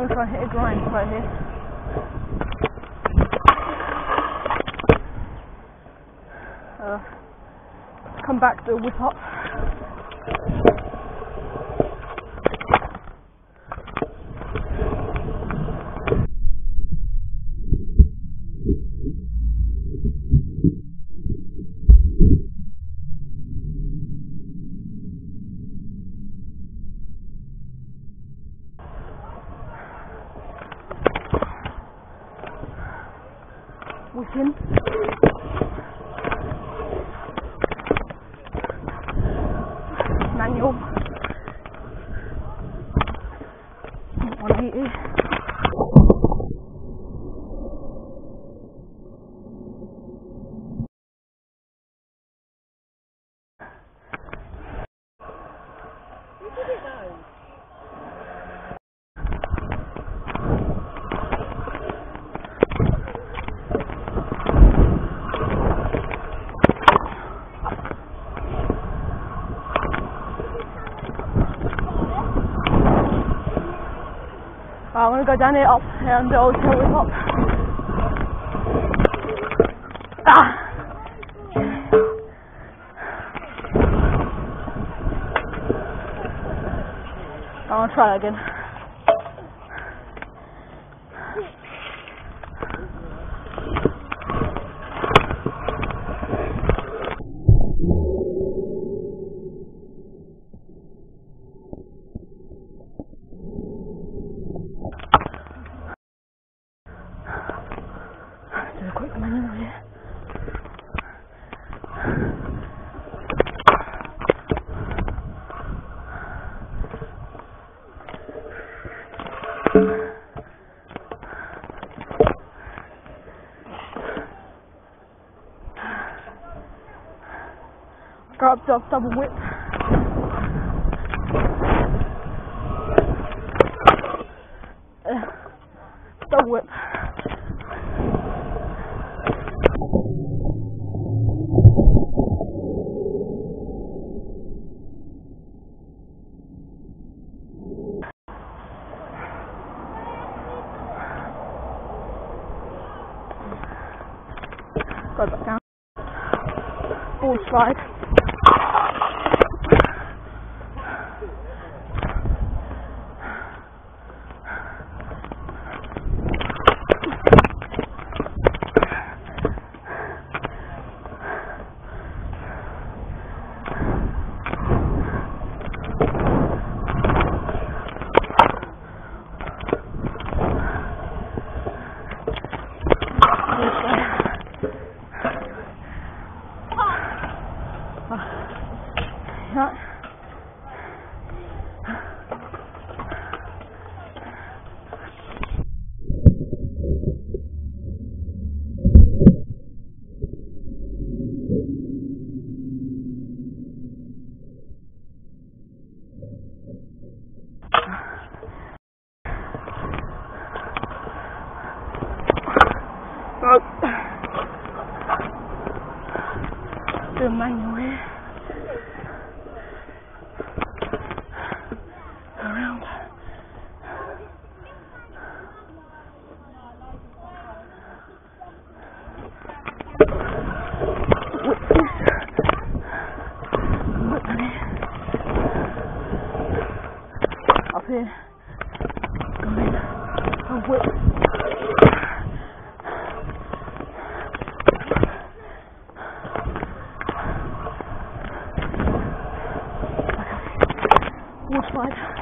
going to try and hit a grind right here. Come back to whip up. Whipping. Manual. 180. I'm going to go down here up and do a tail whip up. Ah! I'm going to try that again. Do a quick manual here. Go up, double whip. Double whip. Go back down. Ball slide. Do a manual here. Around. Whip this. Whip that here. Up here. Go in. A whip. Wall slide.